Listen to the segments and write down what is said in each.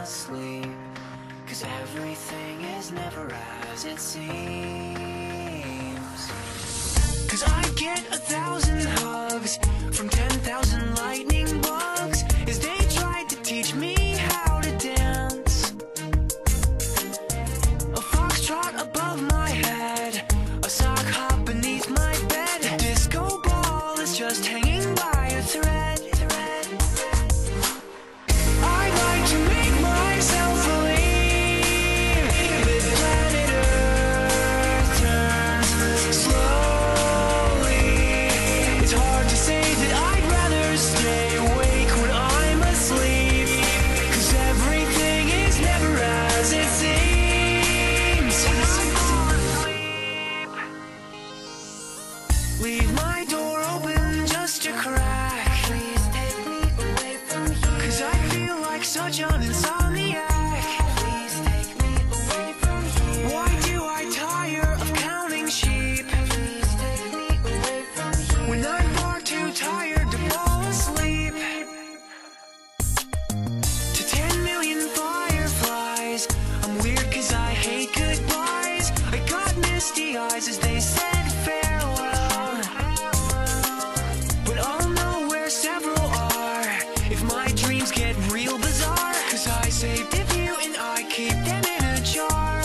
asleep. 'Cause everything is never as it seems. 'Cause I get 1,000 hugs from 10,000 lightning bugs as they tried to teach me how to dance. A foxtrot above my head, a sock hop beneath my bed. A disco ball is just hanging by a thread. I'd like to make myself believe that planet Earth turns slowly. It's hard to say that I'd rather stay awake when I'm asleep. 'Cause everything is never as it seems. When I fall asleep, leave my door open just a crack. Please take me away from here. 'Cause I feel like such an insomniac. Please take me away from here. Why do I tire of counting sheep? Please take me away from here. When I'm far too tired to fall asleep. To 10 million fireflies, I'm weird 'cause I hate goodbyes. I got misty eyes as they said farewell. But I'll know where several are if my dreams get real bizarre. 'Cause I saved a few and I keep them in a jar.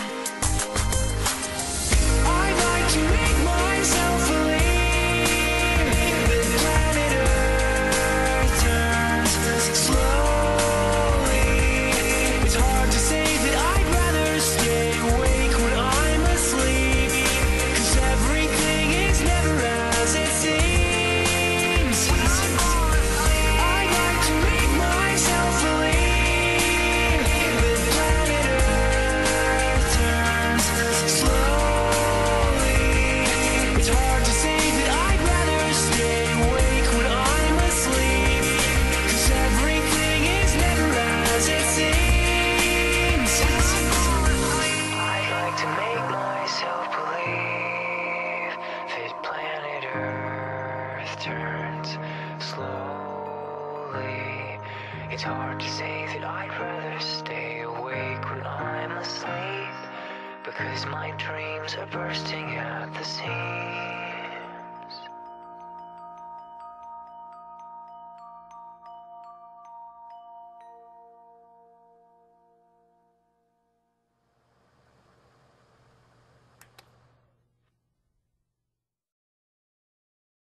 I'd like to make myself believe that planet Earth turns slowly. It's hard to say that I'd rather stay awake when I'm asleep. 'Cause everything is never as it seems. I'd like to make myself believe that planet Earth turns slowly. It's hard to say that I'd rather stay awake when I'm asleep. 'Cause everything is never as it seems. I'd like to make myself believe that planet Earth turns slowly. It's hard to say that I'd rather stay awake when I'm asleep. Because my dreams are bursting at the seams.